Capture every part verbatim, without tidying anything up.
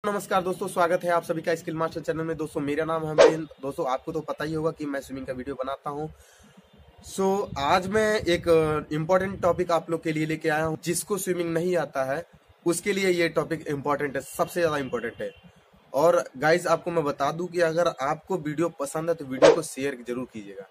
नमस्कार दोस्तों, स्वागत है आप सभी का स्किल मास्टर चैनल में। दोस्तों मेरा नाम है अमरीन। दोस्तों आपको तो पता ही होगा कि मैं स्विमिंग का वीडियो बनाता हूं। सो so, आज मैं एक इम्पोर्टेंट टॉपिक आप लोग के लिए लेके आया हूं। जिसको स्विमिंग नहीं आता है उसके लिए ये टॉपिक इम्पोर्टेंट है, सबसे ज्यादा इम्पोर्टेंट है। और गाइज आपको मैं बता दूं कि अगर आपको वीडियो पसंद है तो वीडियो को शेयर जरूर कीजिएगा।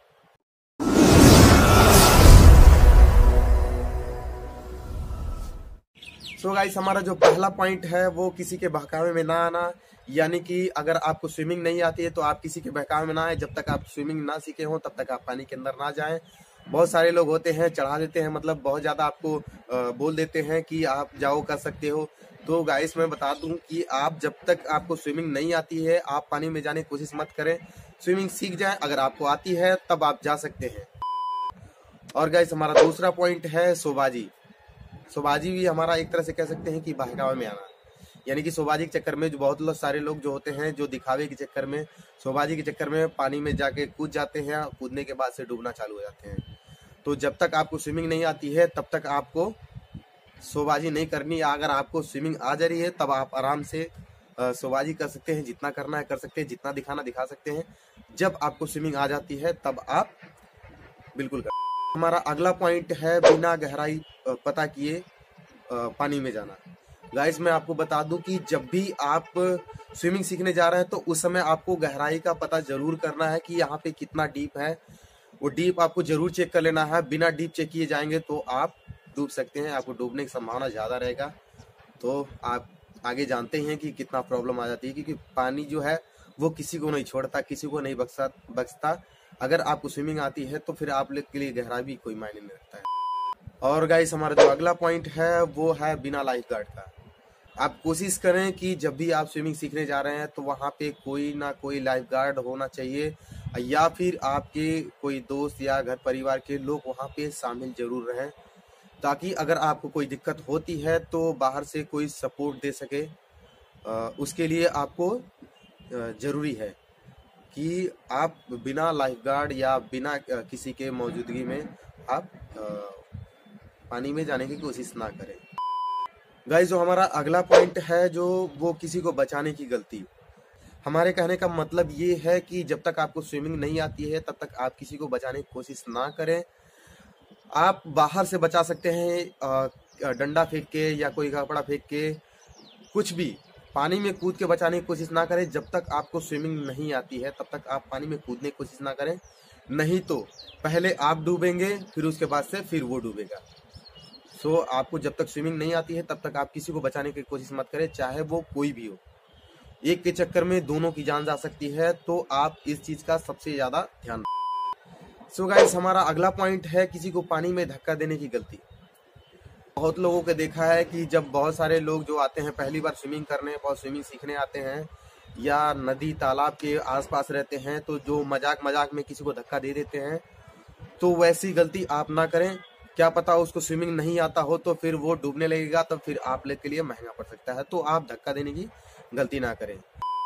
सो गाइस, हमारा जो पहला पॉइंट है वो किसी के बहकावे में ना आना। यानी कि अगर आपको स्विमिंग नहीं आती है तो आप किसी के बहकावे में ना आए। जब तक आप स्विमिंग ना सीखे हो तब तक आप पानी के अंदर ना जाएं। बहुत सारे लोग होते हैं, चढ़ा देते हैं, मतलब बहुत ज्यादा आपको बोल देते हैं कि आप जाओ, कर सकते हो। तो गाइस मैं बता दूं कि आप जब तक आपको स्विमिंग नहीं आती है आप पानी में जाने की कोशिश मत करें। स्विमिंग सीख जाए, अगर आपको आती है तब आप जा सकते हैं। और गाइस हमारा दूसरा पॉइंट है शोबाजी। शोबाजी भी हमारा एक तरह से कह सकते हैं कि बहकावे में आना। यानी कि शोबाजी के चक्कर में जो बहुत लोग सारे लोग जो होते हैं, जो दिखावे के चक्कर में, शोबाजी के चक्कर में पानी में जाके कूद जाते हैं। कूदने के बाद से डूबना चालू हो जाते हैं। तो जब तक आपको स्विमिंग नहीं आती है तब तक आपको शोबाजी नहीं करनी। अगर आपको स्विमिंग आ जा रही है तब आप आराम से शोबाजी कर सकते हैं, जितना करना है कर सकते हैं, जितना दिखाना दिखा सकते हैं। जब आपको स्विमिंग आ जाती है तब आप बिल्कुल कर। हमारा अगला पॉइंट है बिना गहराई पता किए पानी में जाना। गाइस मैं आपको बता दूं कि जब भी आप स्विमिंग सीखने जा रहे हैं तो उस समय आपको गहराई का पता जरूर करना है कि यहाँ पे कितना डीप है। वो डीप आपको जरूर चेक कर लेना है। बिना डीप चेक किए जाएंगे तो आप डूब सकते हैं, आपको डूबने की संभावना ज्यादा रहेगा। तो आप आगे जानते हैं कि कितना प्रॉब्लम आ जाती है, क्योंकि पानी जो है वो किसी को नहीं छोड़ता, किसी को नहीं बख्शा बख्शता। अगर आपको स्विमिंग आती है तो फिर आप लोग के लिए गहरा भी कोई मायने नहीं रखता है। और गाइस हमारा जो अगला पॉइंट है वो है बिना लाइफ गार्ड का। आप कोशिश करें कि जब भी आप स्विमिंग सीखने जा रहे हैं तो वहां पे कोई ना कोई लाइफ गार्ड होना चाहिए, या फिर आपके कोई दोस्त या घर परिवार के लोग वहां पे शामिल जरूर रहें, ताकि अगर आपको कोई दिक्कत होती है तो बाहर से कोई सपोर्ट दे सके। उसके लिए आपको जरूरी है कि आप बिना लाइफ गार्ड या बिना किसी के मौजूदगी में आप पानी में जाने की कोशिश ना करें। गाइस जो हमारा अगला पॉइंट है जो वो किसी को बचाने की गलती। हमारे कहने का मतलब ये है कि जब तक आपको स्विमिंग नहीं आती है तब तक आप किसी को बचाने की कोशिश ना करें। आप बाहर से बचा सकते हैं, डंडा फेंक के या कोई कपड़ा फेंक के, कुछ भी। पानी में कूद के बचाने की कोशिश ना करें। जब तक आपको स्विमिंग नहीं आती है तब तक आप पानी में कूदने की कोशिश ना करें, नहीं तो पहले आप डूबेंगे फिर उसके बाद से फिर वो डूबेगा। सो so, आपको जब तक स्विमिंग नहीं आती है तब तक आप किसी को बचाने की कोशिश मत करें, चाहे वो कोई भी हो। एक के चक्कर में दोनों की जान जा सकती है, तो आप इस चीज का सबसे ज्यादा ध्यान रखें। सो गाइस हमारा अगला पॉइंट है किसी को पानी में धक्का देने की गलती। बहुत लोगों को देखा है कि जब बहुत सारे लोग जो आते हैं पहली बार स्विमिंग करने और स्विमिंग सीखने आते हैं या नदी तालाब के आसपास रहते हैं, तो जो मजाक मजाक में किसी को धक्का दे देते हैं। तो वैसी गलती आप ना करें। क्या पता उसको स्विमिंग नहीं आता हो तो फिर वो डूबने लगेगा, तो फिर आप लोग के लिए महंगा पड़ सकता है। तो आप धक्का देने की गलती ना करें।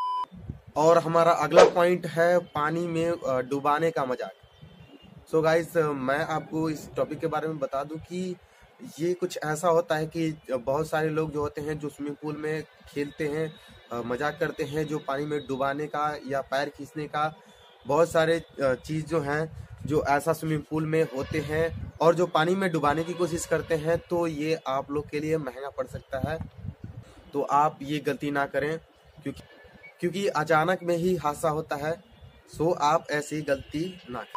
और हमारा अगला पॉइंट है पानी में डुबाने का मजाक। सो गाइस मैं आपको इस टॉपिक के बारे में बता दूं कि ये कुछ ऐसा होता है कि बहुत सारे लोग जो होते हैं जो स्विमिंग पूल में खेलते हैं, मजाक करते हैं, जो पानी में डुबाने का या पैर खींचने का, बहुत सारे चीज जो हैं जो ऐसा स्विमिंग पूल में होते हैं और जो पानी में डुबाने की कोशिश करते हैं, तो ये आप लोग के लिए महंगा पड़ सकता है। तो आप ये गलती ना करें, क्योंकि क्योंकि अचानक में ही हादसा होता है। सो आप ऐसी गलती ना करें।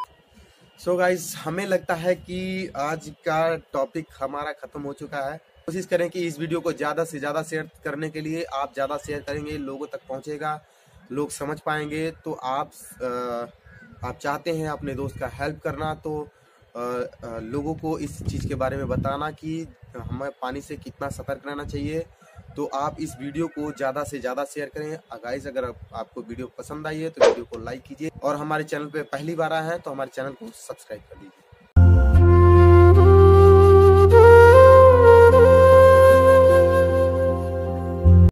सो गाइस हमें लगता है कि आज का टॉपिक हमारा खत्म हो चुका है। कोशिश करें कि इस वीडियो को ज्यादा से ज्यादा शेयर करने के लिए। आप ज्यादा शेयर करेंगे, लोगों तक पहुंचेगा, लोग समझ पाएंगे। तो आप आ, आप चाहते हैं अपने दोस्त का हेल्प करना, तो आ, आ, लोगों को इस चीज के बारे में बताना कि हमें पानी से कितना सतर्क रहना चाहिए। तो आप इस वीडियो को ज्यादा से ज्यादा शेयर करें। गाइस अगर आप, आपको वीडियो पसंद आई है तो वीडियो को लाइक कीजिए, और हमारे चैनल पे पहली बार आए हैं तो हमारे चैनल को सब्सक्राइब कर लीजिए।